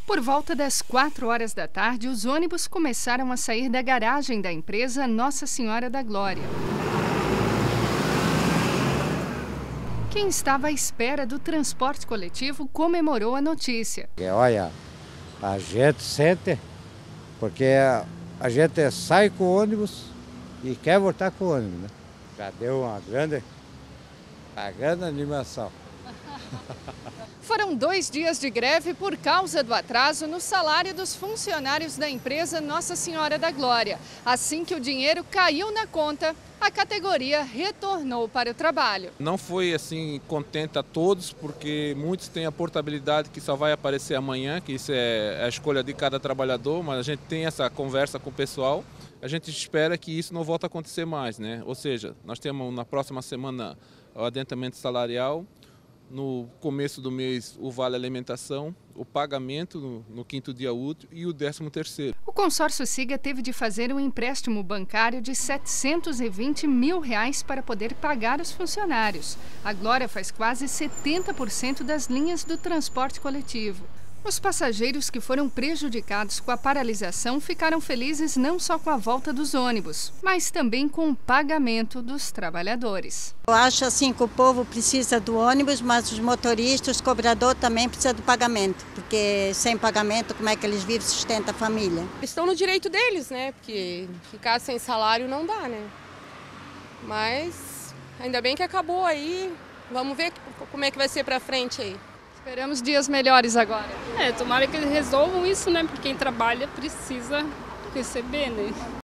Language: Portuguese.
Por volta das 4 horas da tarde, os ônibus começaram a sair da garagem da empresa Nossa Senhora da Glória. Quem estava à espera do transporte coletivo comemorou a notícia. Olha, a gente sente, porque a gente sai com o ônibus e quer voltar com o ônibus, né? Já deu uma grande animação. Foram 2 dias de greve por causa do atraso no salário dos funcionários da empresa Nossa Senhora da Glória. Assim que o dinheiro caiu na conta, a categoria retornou para o trabalho. Não foi assim contente a todos, porque muitos têm a portabilidade que só vai aparecer amanhã, que isso é a escolha de cada trabalhador, mas a gente tem essa conversa com o pessoal. A gente espera que isso não volte a acontecer mais, né? Ou seja, nós temos na próxima semana o adiantamento salarial, no começo do mês o vale alimentação, o pagamento no 5º dia útil e o 13º. O consórcio Siga teve de fazer um empréstimo bancário de R$ 720 mil para poder pagar os funcionários. A Glória faz quase 70% das linhas do transporte coletivo. Os passageiros que foram prejudicados com a paralisação ficaram felizes não só com a volta dos ônibus, mas também com o pagamento dos trabalhadores. Eu acho assim que o povo precisa do ônibus, mas os motoristas, os cobradores também precisam do pagamento, porque sem pagamento como é que eles vivem e sustentam a família? Estão no direito deles, né? Porque ficar sem salário não dá, né? Mas ainda bem que acabou aí, vamos ver como é que vai ser para frente aí. Esperamos dias melhores agora. Tomara que eles resolvam isso, né? Porque quem trabalha precisa receber, né?